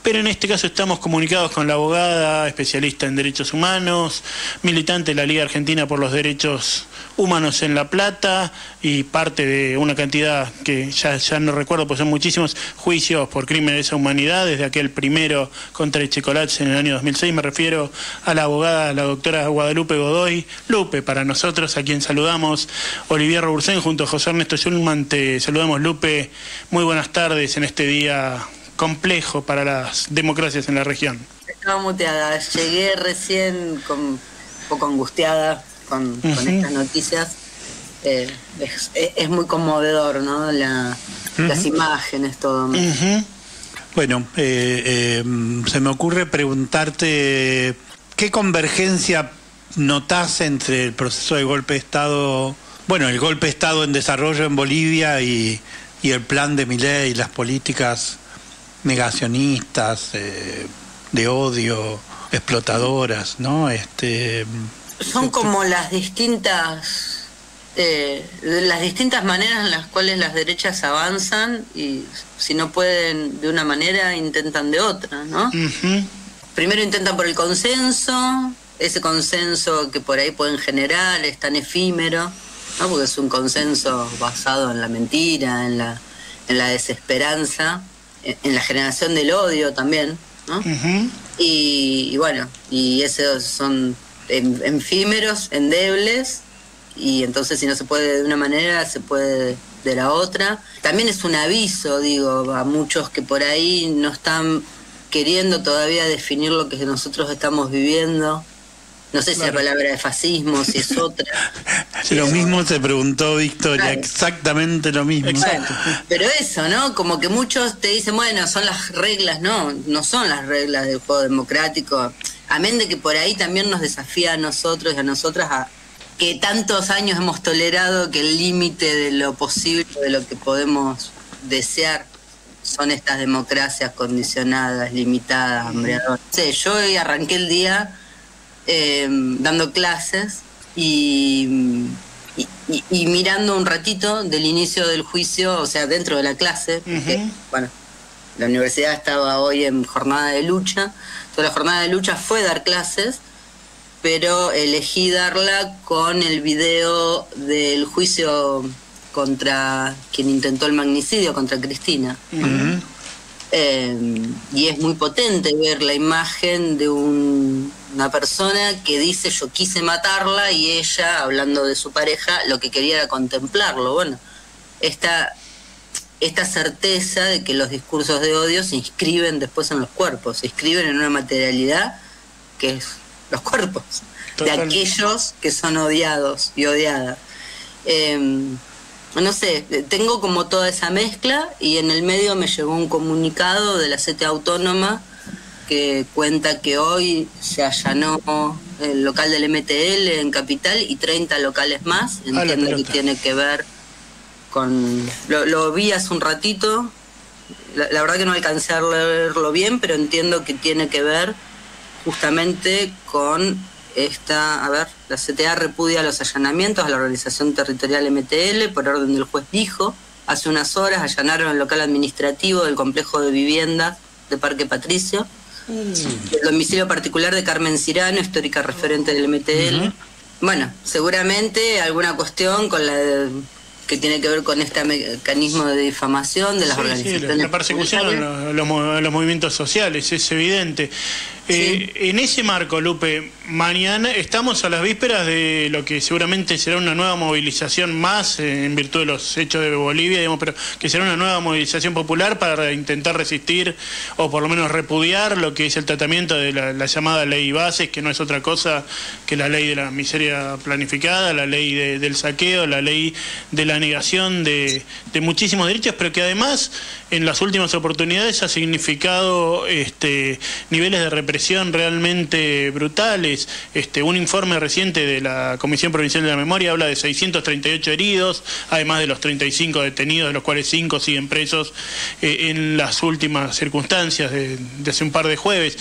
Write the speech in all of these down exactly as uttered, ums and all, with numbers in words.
pero en este caso estamos comunicados con la abogada especialista en derechos humanos, militante de la Liga Argentina por los Derechos Humanos en La Plata y parte de una cantidad que ya, ya no recuerdo, pues son muchísimos juicios por crímenes de lesa humanidad, desde aquel primero contra el Chocolate en el año dos mil seis. Me refiero a la abogada, la doctora Guadalupe Godoy. Lupe, para nosotros, a quien saludamos, Olivier Robursén, junto a José Ernesto Schulman, te saludamos, Lupe. Muy buenas tardes en este día complejo para las democracias en la región. Estaba muteada, llegué recién con, un poco angustiada con, uh-huh. con estas noticias. Eh, es, es muy conmovedor, ¿no? La, uh-huh. Las imágenes, todo. Uh-huh. Bueno, eh, eh, se me ocurre preguntarte qué convergencia notás entre el proceso de golpe de Estado, bueno, el golpe de Estado en desarrollo en Bolivia y, y el plan de Milei y las políticas negacionistas, eh, de odio, explotadoras, ¿no? Este, Son como las distintas eh, las distintas maneras en las cuales las derechas avanzan y si no pueden de una manera intentan de otra, ¿no? Uh-huh. Primero intentan por el consenso, ese consenso que por ahí pueden generar es tan efímero, ¿no? Porque es un consenso basado en la mentira, en la, en la desesperanza, en, en la generación del odio también, ¿no? Uh-huh. y, y bueno, y esos son efímeros, endebles, y entonces si no se puede de una manera, se puede de la otra. También es un aviso, digo, a muchos que por ahí no están queriendo todavía definir lo que nosotros estamos viviendo. No sé si claro. La palabra de fascismo, si es otra. Lo mismo se preguntó Victoria, claro. Exactamente lo mismo. Exacto. Pero eso, ¿no? Como que muchos te dicen, bueno, son las reglas, no, no son las reglas del juego democrático. Amén de que por ahí también nos desafía a nosotros y a nosotras a que tantos años hemos tolerado que el límite de lo posible, de lo que podemos desear, son estas democracias condicionadas, limitadas, hambreadoras. Sí, yo hoy arranqué el día eh, dando clases y, y, y, y mirando un ratito del inicio del juicio, o sea, dentro de la clase, porque, uh-huh. bueno, la universidad estaba hoy en jornada de lucha, toda la jornada de lucha fue dar clases, pero elegí darla con el video del juicio contra quien intentó el magnicidio, contra Cristina. Uh-huh. Eh, y es muy potente ver la imagen de un, una persona que dice yo quise matarla y ella, hablando de su pareja, lo que quería era contemplarlo. Bueno, esta, esta certeza de que los discursos de odio se inscriben después en los cuerpos, se inscriben en una materialidad que es los cuerpos Total. De aquellos que son odiados y odiadas. Eh, no sé, tengo como toda esa mezcla y en el medio me llegó un comunicado de la C T A Autónoma que cuenta que hoy se allanó el local del M T L en Capital y treinta locales más. Entiendo que tiene que ver con... Lo, lo vi hace un ratito, la, la verdad que no alcancé a leerlo bien, pero entiendo que tiene que ver justamente con esta, a ver, la C T A repudia los allanamientos a la organización territorial M T L por orden del juez Lijo. Hace unas horas allanaron el local administrativo del complejo de viviendas de Parque Patricio, sí. El domicilio particular de Carmen Cirano, histórica referente del M T L. Uh-huh. Bueno, seguramente alguna cuestión con la de, que tiene que ver con este mecanismo de difamación de las sí, organizaciones. Sí, la, la persecución a los, los movimientos sociales, es evidente. Eh, sí. En ese marco, Lupe, mañana estamos a las vísperas de lo que seguramente será una nueva movilización más eh, en virtud de los hechos de Bolivia, digamos, pero que será una nueva movilización popular para intentar resistir o por lo menos repudiar lo que es el tratamiento de la, la llamada ley Bases, que no es otra cosa que la ley de la miseria planificada, la ley de, del saqueo, la ley de la negación de, de muchísimos derechos, pero que además en las últimas oportunidades ha significado este, niveles de represión realmente brutales. Este, un informe reciente de la Comisión Provincial de la Memoria habla de seiscientos treinta y ocho heridos, además de los treinta y cinco detenidos, de los cuales cinco siguen presos eh, en las últimas circunstancias de, de hace un par de jueves,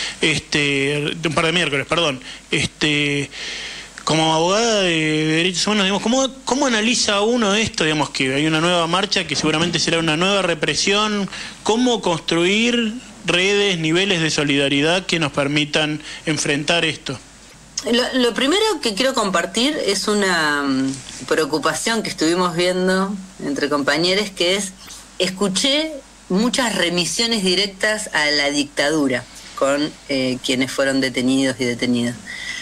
este, de un par de miércoles, perdón. Este, como abogada de derechos humanos, digamos, ¿cómo, ¿cómo analiza uno esto? Digamos que hay una nueva marcha que seguramente será una nueva represión. ¿Cómo construir redes, niveles de solidaridad que nos permitan enfrentar esto? Lo, lo primero que quiero compartir es una um, preocupación que estuvimos viendo entre compañeros, que es, escuché muchas remisiones directas a la dictadura con eh, quienes fueron detenidos y detenidas.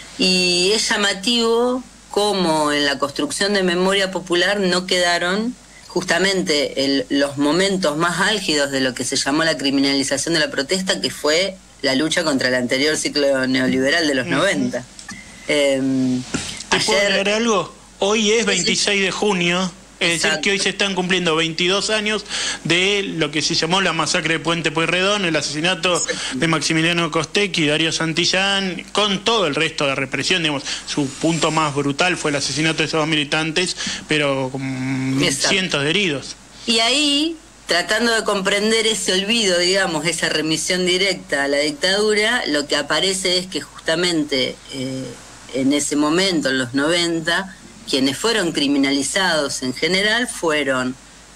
Y es llamativo cómo en la construcción de memoria popular no quedaron justamente el, los momentos más álgidos de lo que se llamó la criminalización de la protesta, que fue la lucha contra el anterior ciclo neoliberal de los uh-huh. noventa. Eh, ¿Te ayer, puedo agregar algo? Hoy es veintiséis de junio, es Exacto. decir que hoy se están cumpliendo veintidós años de lo que se llamó la masacre de Puente Pueyrredón, el asesinato Exacto. de Maximiliano Costecchi y Darío Santillán, con todo el resto de represión. Digamos, su punto más brutal fue el asesinato de esos dos militantes, pero con Exacto. cientos de heridos. Y ahí, tratando de comprender ese olvido, digamos, esa remisión directa a la dictadura, lo que aparece es que justamente eh, en ese momento, en los noventa, quienes fueron criminalizados en general fueron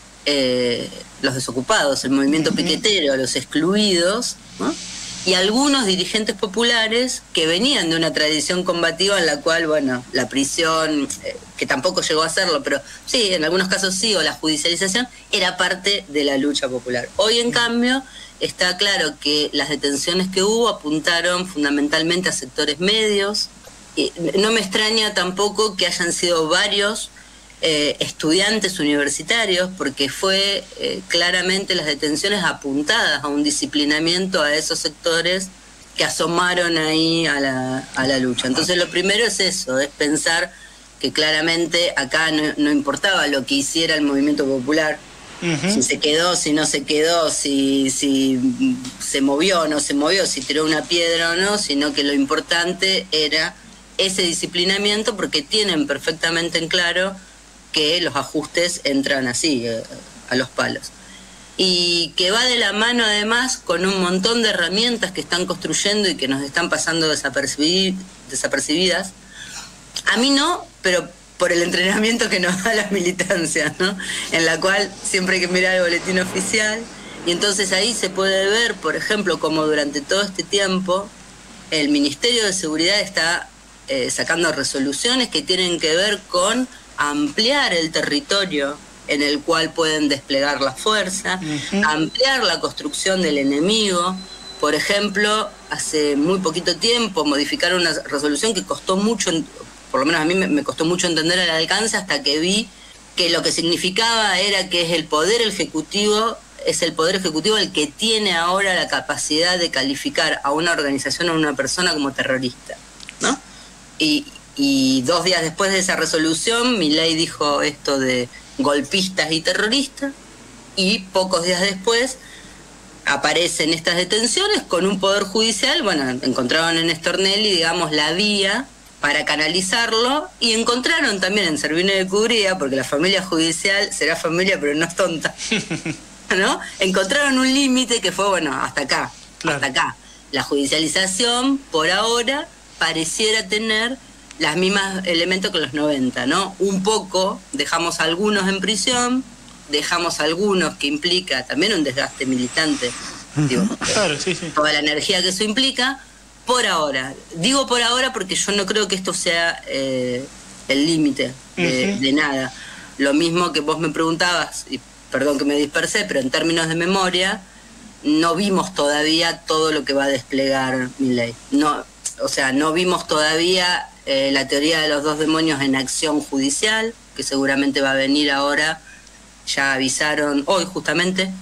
eh, los desocupados, el movimiento piquetero, los excluidos, ¿no? Y algunos dirigentes populares que venían de una tradición combativa en la cual, bueno, la prisión, eh, que tampoco llegó a serlo, pero sí, en algunos casos sí, o la judicialización, era parte de la lucha popular. Hoy, en cambio, está claro que las detenciones que hubo apuntaron fundamentalmente a sectores medios. Y no me extraña tampoco que hayan sido varios eh, estudiantes universitarios, porque fue eh, claramente las detenciones apuntadas a un disciplinamiento a esos sectores que asomaron ahí a la, a la lucha. Entonces lo primero es eso, es pensar que claramente acá no, no importaba lo que hiciera el movimiento popular, uh-huh. si se quedó, si no se quedó, si, si se movió o no se movió, si tiró una piedra o no, sino que lo importante era ese disciplinamiento, porque tienen perfectamente en claro que los ajustes entran así, eh, a los palos. Y que va de la mano además con un montón de herramientas que están construyendo y que nos están pasando desapercibi- desapercibidas. A mí no, pero por el entrenamiento que nos da la militancia, ¿no? En la cual siempre hay que mirar el boletín oficial, y entonces ahí se puede ver, por ejemplo, cómo durante todo este tiempo el Ministerio de Seguridad está Eh, sacando resoluciones que tienen que ver con ampliar el territorio en el cual pueden desplegar la fuerza, uh-huh. ampliar la construcción del enemigo. Por ejemplo, hace muy poquito tiempo modificaron una resolución que costó mucho, por lo menos a mí me, me costó mucho entender el alcance, hasta que vi que lo que significaba era que es el poder ejecutivo, es el poder ejecutivo el que tiene ahora la capacidad de calificar a una organización o a una persona como terrorista, ¿no? Y, y dos días después de esa resolución, Milei dijo esto de golpistas y terroristas, y pocos días después aparecen estas detenciones con un poder judicial. Bueno, encontraron en Stornelli, digamos, la vía para canalizarlo, y encontraron también en Servino de Cubría, porque la familia judicial será familia pero no es tonta, ¿no? Encontraron un límite que fue, bueno, hasta acá, claro. hasta acá. La judicialización, por ahora, pareciera tener los mismos elementos que los noventa, ¿no? Un poco, dejamos a algunos en prisión, dejamos a algunos, que implica también un desgaste militante, uh-huh. digo, claro, sí, sí. toda la energía que eso implica, por ahora. Digo por ahora porque yo no creo que esto sea eh, el límite de, uh-huh. de nada. Lo mismo que vos me preguntabas, y perdón que me dispersé, pero en términos de memoria, no vimos todavía todo lo que va a desplegar Milei. No, o sea, no vimos todavía eh, la teoría de los dos demonios en acción judicial, que seguramente va a venir ahora. Ya avisaron hoy justamente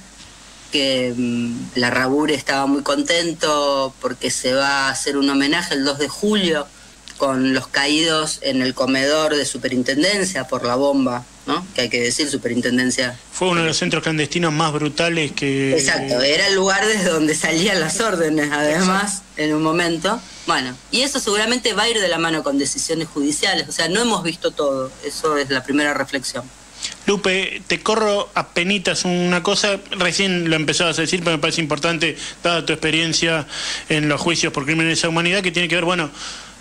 que mmm, la Rabure estaba muy contento porque se va a hacer un homenaje el dos de julio con los caídos en el comedor de superintendencia por la bomba, ¿no? Que hay que decir, superintendencia. Fue uno de los centros clandestinos más brutales que... Exacto, era el lugar desde donde salían las órdenes, además, Exacto. en un momento. Bueno, y eso seguramente va a ir de la mano con decisiones judiciales, o sea, no hemos visto todo, eso es la primera reflexión. Lupe, te corro apenitas una cosa, recién lo empezabas a decir, pero me parece importante, dada tu experiencia en los juicios por crímenes a humanidad, que tiene que ver, bueno,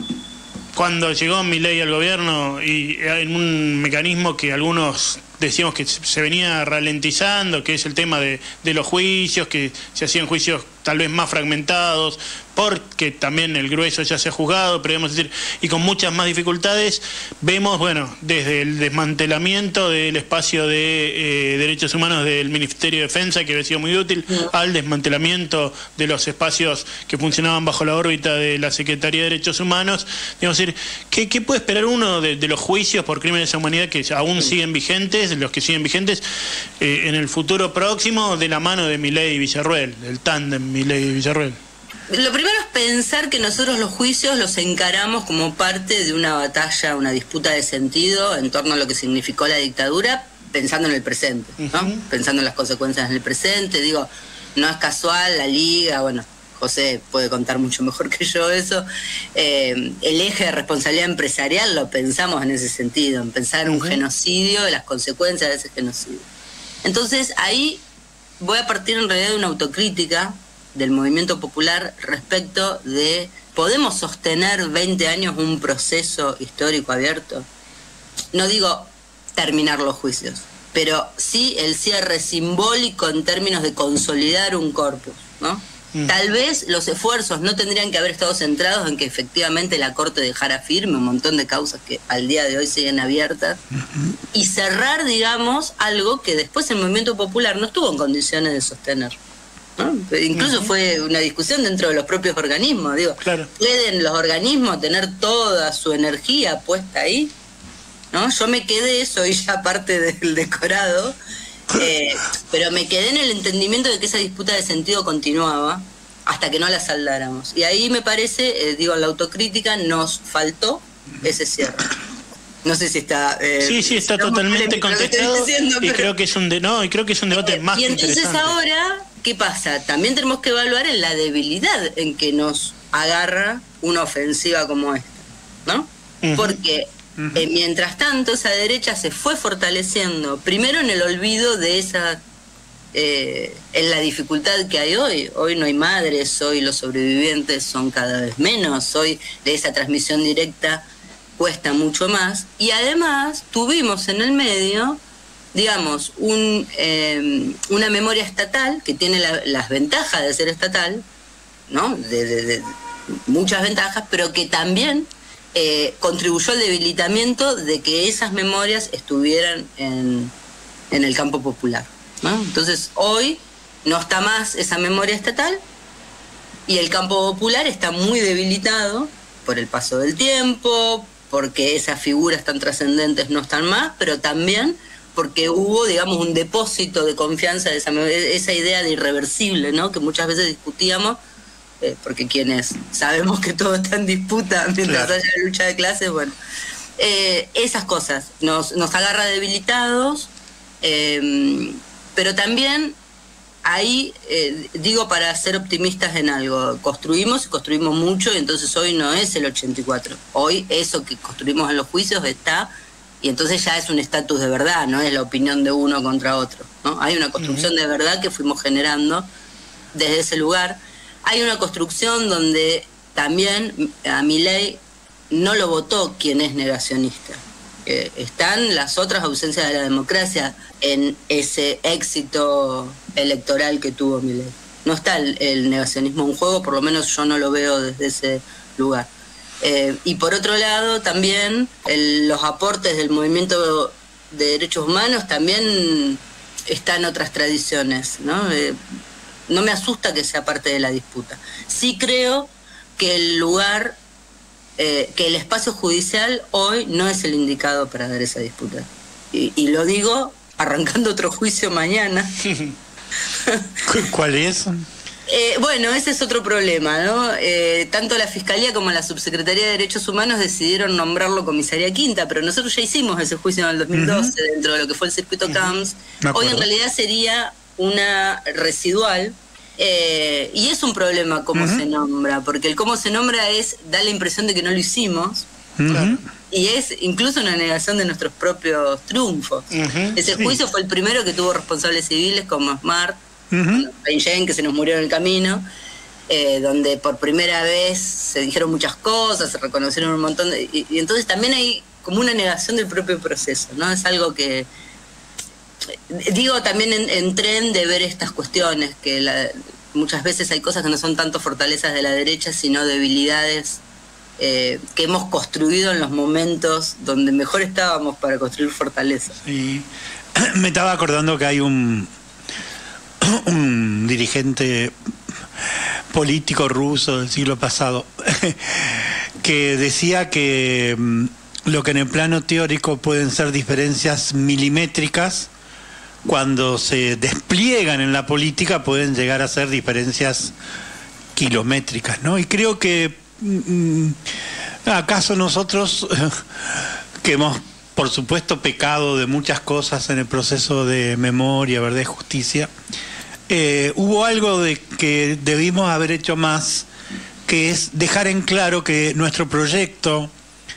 cuando llegó Milei al gobierno y en un mecanismo que algunos decíamos que se venía ralentizando, que es el tema de, de los juicios, que se hacían juicios tal vez más fragmentados, porque también el grueso ya se ha juzgado, pero debemos decir, y con muchas más dificultades, vemos, bueno, desde el desmantelamiento del espacio de eh, derechos humanos del Ministerio de Defensa, que había sido muy útil, al desmantelamiento de los espacios que funcionaban bajo la órbita de la Secretaría de Derechos Humanos. Debemos decir, ¿qué, qué puede esperar uno de, de los juicios por crímenes de humanidad que aún siguen vigentes, los que siguen vigentes, eh, en el futuro próximo, de la mano de Milei y Villarruel, el tándem Milei y Villarruel? Lo primero es pensar que nosotros los juicios los encaramos como parte de una batalla, una disputa de sentido en torno a lo que significó la dictadura, pensando en el presente, ¿no? Uh-huh. Pensando en las consecuencias en el presente. Digo, no es casual la Liga, bueno, José puede contar mucho mejor que yo eso, eh, el eje de responsabilidad empresarial lo pensamos en ese sentido, en pensar en un uh-huh. genocidio y las consecuencias de ese genocidio. Entonces ahí voy a partir en realidad de una autocrítica del movimiento popular respecto de, ¿podemos sostener veinte años un proceso histórico abierto? No digo terminar los juicios, pero sí el cierre simbólico en términos de consolidar un corpus, ¿no? Mm. Tal vez los esfuerzos no tendrían que haber estado centrados en que efectivamente la Corte dejara firme un montón de causas que al día de hoy siguen abiertas, mm-hmm. y cerrar, digamos, algo que después el movimiento popular no estuvo en condiciones de sostener, ¿no? Incluso uh-huh. fue una discusión dentro de los propios organismos. Digo, claro. ¿Pueden los organismos tener toda su energía puesta ahí? ¿No? Yo me quedé, soy ya parte del decorado, eh, pero me quedé en el entendimiento de que esa disputa de sentido continuaba hasta que no la saldáramos. Y ahí me parece, eh, digo, en la autocrítica nos faltó ese cierre. No sé si está... Eh, sí, sí, está totalmente contestado, diciendo, y, pero... creo que es un de, no, y creo que es un debate eh, más que interesante. Y entonces ahora... ¿Qué pasa? También tenemos que evaluar en la debilidad en que nos agarra una ofensiva como esta, ¿no? Uh-huh. Porque uh-huh. eh, mientras tanto esa derecha se fue fortaleciendo, primero en el olvido de esa, eh, en la dificultad que hay hoy. Hoy no hay madres, hoy los sobrevivientes son cada vez menos, hoy de esa transmisión directa cuesta mucho más. Y además tuvimos en el medio... digamos, un, eh, una memoria estatal que tiene la, las ventajas de ser estatal, ¿no? De, de, de muchas ventajas, pero que también eh, contribuyó al debilitamiento de que esas memorias estuvieran en, en el campo popular, ¿no? Entonces, hoy no está más esa memoria estatal y el campo popular está muy debilitado por el paso del tiempo, porque esas figuras tan trascendentes no están más, pero también porque hubo, digamos, un depósito de confianza de esa, esa idea de irreversible, ¿no? Que muchas veces discutíamos, eh, porque quienes sabemos que todo está en disputa mientras claro. haya lucha de clases, bueno, eh, esas cosas nos, nos agarra debilitados, eh, pero también ahí, eh, digo, para ser optimistas en algo, construimos y construimos mucho, y entonces hoy no es el ochenta y cuatro, hoy eso que construimos en los juicios está... Y entonces ya es un estatus de verdad, no es la opinión de uno contra otro, ¿no? Hay una construcción uh-huh. de verdad que fuimos generando desde ese lugar. Hay una construcción donde también a Milei no lo votó quien es negacionista. Eh, están las otras ausencias de la democracia en ese éxito electoral que tuvo Milei. No está el, el negacionismo en juego, por lo menos yo no lo veo desde ese lugar. Eh, y por otro lado también el, los aportes del movimiento de derechos humanos también están en otras tradiciones, ¿no? Eh, no me asusta que sea parte de la disputa. Sí creo que el lugar, eh, que el espacio judicial hoy no es el indicado para dar esa disputa. Y, y lo digo arrancando otro juicio mañana. ¿Cuál es? Eh, bueno, ese es otro problema, ¿no? Eh, tanto la Fiscalía como la Subsecretaría de Derechos Humanos decidieron nombrarlo comisaría quinta, pero nosotros ya hicimos ese juicio en el dos mil doce uh-huh. dentro de lo que fue el circuito uh-huh. CAMS. Hoy en realidad sería una residual, eh, y es un problema cómo uh-huh. se nombra, porque el cómo se nombra es da la impresión de que no lo hicimos, uh-huh. y es incluso una negación de nuestros propios triunfos. Uh-huh. Ese sí. juicio fue el primero que tuvo responsables civiles como Smart, Uh-huh. Benjen, que se nos murió en el camino, eh, donde por primera vez se dijeron muchas cosas, se reconocieron un montón de, y, y entonces también hay como una negación del propio proceso, ¿no? Es algo que digo también en, en tren de ver estas cuestiones, que la, muchas veces hay cosas que no son tanto fortalezas de la derecha, sino debilidades eh, que hemos construido en los momentos donde mejor estábamos para construir fortalezas. Sí. Me estaba acordando que hay un, un dirigente político ruso del siglo pasado que decía que lo que en el plano teórico pueden ser diferencias milimétricas, cuando se despliegan en la política pueden llegar a ser diferencias kilométricas, ¿no? Y creo que mm, acaso nosotros que hemos por supuesto pecado de muchas cosas en el proceso de memoria, verdad y justicia, eh, hubo algo de que debimos haber hecho más, que es dejar en claro que nuestro proyecto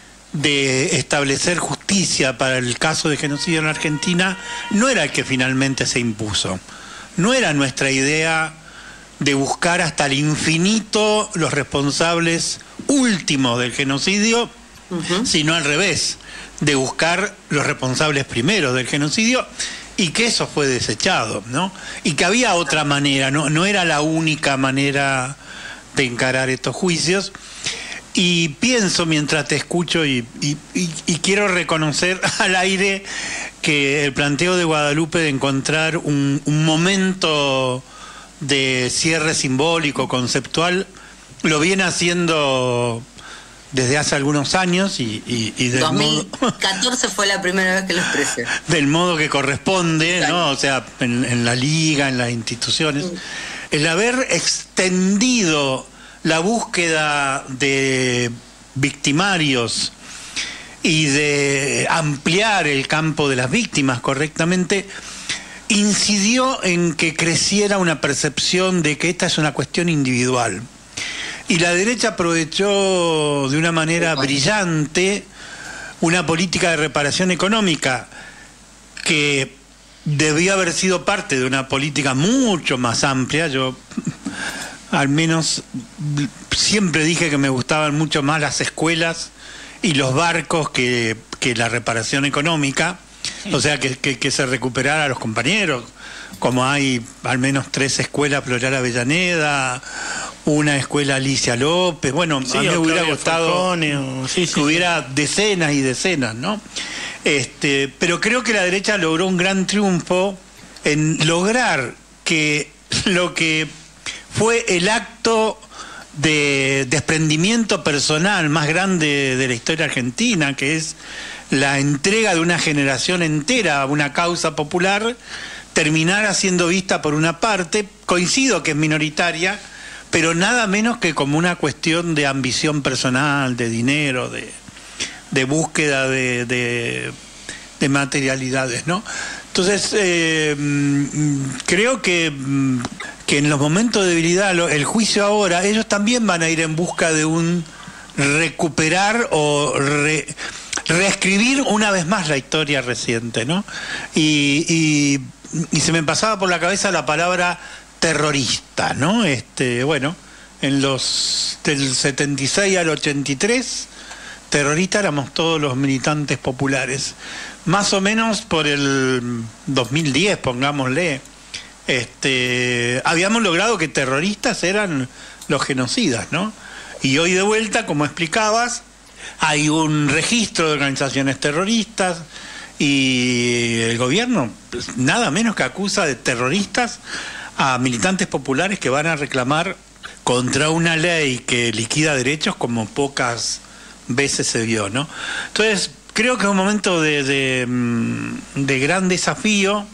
de establecer justicia para el caso de genocidio en la Argentina no era el que finalmente se impuso. No era nuestra idea de buscar hasta el infinito los responsables últimos del genocidio, uh-huh. sino al revés, de buscar los responsables primeros del genocidio, y que eso fue desechado, ¿no? Y que había otra manera, no, no era la única manera de encarar estos juicios. Y pienso mientras te escucho y, y, y, y quiero reconocer al aire que el planteo de Guadalupe de encontrar un, un momento de cierre simbólico, conceptual, lo viene haciendo desde hace algunos años y, y, y del dos mil catorce modo, fue la primera vez que lo expresé. Del modo que corresponde, claro. ¿no? O sea, en, en la liga, en las instituciones. Mm. El haber extendido la búsqueda de victimarios y de ampliar el campo de las víctimas correctamente, incidió en que creciera una percepción de que esta es una cuestión individual. Y la derecha aprovechó de una manera brillante una política de reparación económica que debió haber sido parte de una política mucho más amplia. Yo al menos siempre dije que me gustaban mucho más las escuelas y los barcos que, que la reparación económica, o sea, que, que, que se recuperara a los compañeros, como hay al menos tres escuelas, Floreal Avellaneda, una escuela Alicia López, bueno, sí, a mí me hubiera gustado Falcone, o... sí, sí, que hubiera sí. decenas y decenas, ¿no? Este, pero creo que la derecha logró un gran triunfo en lograr que lo que fue el acto de desprendimiento personal más grande de la historia argentina, que es la entrega de una generación entera a una causa popular, terminara siendo vista por una parte, coincido que es minoritaria, pero nada menos que como una cuestión de ambición personal, de dinero, de, de búsqueda de, de, de materialidades, ¿no? Entonces, eh, creo que, que en los momentos de debilidad, el juicio ahora, ellos también van a ir en busca de un recuperar o re, reescribir una vez más la historia reciente, ¿no? Y, y, y se me pasaba por la cabeza la palabra terrorista, ¿no? Este, bueno, en los del setenta y seis al ochenta y tres, terroristas éramos todos los militantes populares. Más o menos por el dos mil diez, pongámosle, este, habíamos logrado que terroristas eran los genocidas, ¿no? Y hoy de vuelta, como explicabas, hay un registro de organizaciones terroristas y el gobierno pues, nada menos que acusa de terroristas a militantes populares que van a reclamar contra una ley que liquida derechos como pocas veces se vio, ¿no? Entonces, creo que es un momento de, de, de gran desafío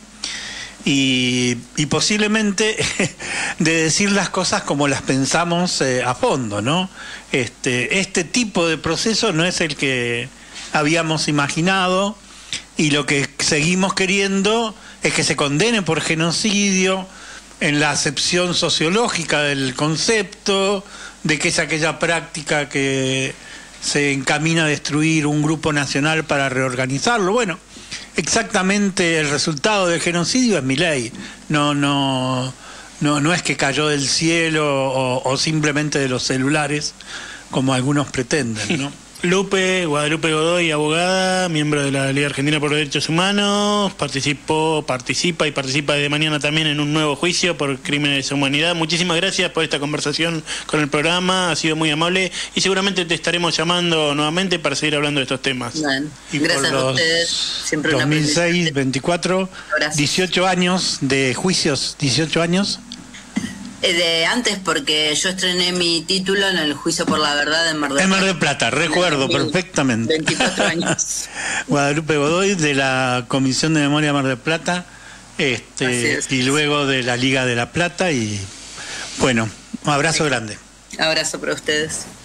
y, y posiblemente de decir las cosas como las pensamos eh, a fondo, ¿no? Este, este tipo de proceso no es el que habíamos imaginado y lo que seguimos queriendo es que se condene por genocidio en la acepción sociológica del concepto, de que es aquella práctica que se encamina a destruir un grupo nacional para reorganizarlo. Bueno, exactamente el resultado del genocidio es Milei. No, no, no, no es que cayó del cielo o, o simplemente de los celulares, como algunos pretenden, ¿no? Lupe, Guadalupe Godoy, abogada, miembro de la Liga Argentina por los Derechos Humanos, participó, participa y participa de mañana también en un nuevo juicio por crímenes de lesa humanidad. Muchísimas gracias por esta conversación con el programa, ha sido muy amable y seguramente te estaremos llamando nuevamente para seguir hablando de estos temas. Bueno, y gracias por a los ustedes. Siempre dos mil seis, veinticuatro, dieciocho años de juicios, dieciocho años. De antes, porque yo estrené mi título en el juicio por la verdad en Mar del Plata. En Mar del Plata, recuerdo perfectamente. veinticuatro años. Guadalupe Godoy, de la Comisión de Memoria Mar del Plata, este, y luego de la Liga de la Plata, y bueno, un abrazo grande. Abrazo para ustedes.